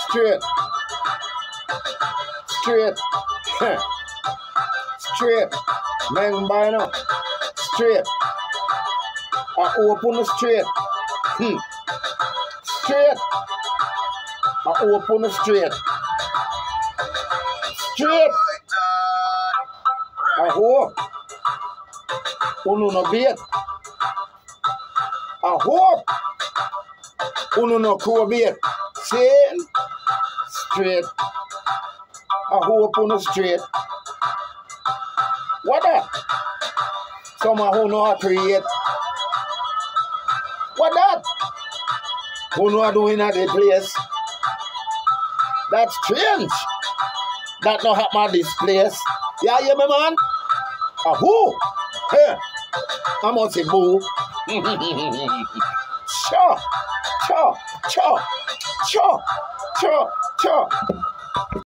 Straight. Straight. Straight. Men by now. Straight. I open straight. Straight. I open straight. Straight. I hope. Uno no beat. I hope. Uno no crow beat. Same. Straight. I hope uno straight. What that? Someone who know how to create. What that? Who know how doing at the place? That's strange. That not happen at this place. Yeah, yeah, my man. Who? Hey, I must say boo. Sure, sure, sure, sure, sure, sure.